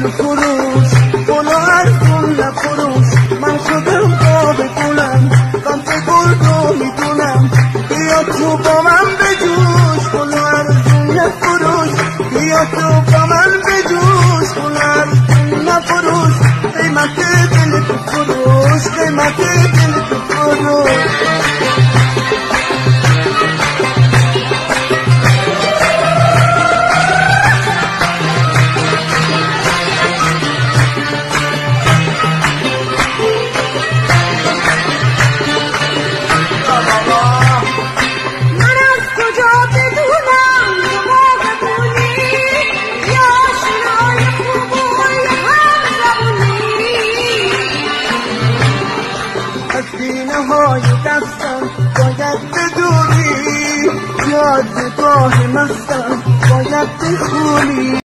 فروش گل ارزون نفروش من شدم آب گلم قند گل رو میدونم بیا تو با من بجوش گل ارزون نفروش بیا تو با من بجوش گل ارزون نفروش قیمت دل تو فروش قیمت دل تو فروش های دستم باید بدونی یادگاه مستم باید بخونی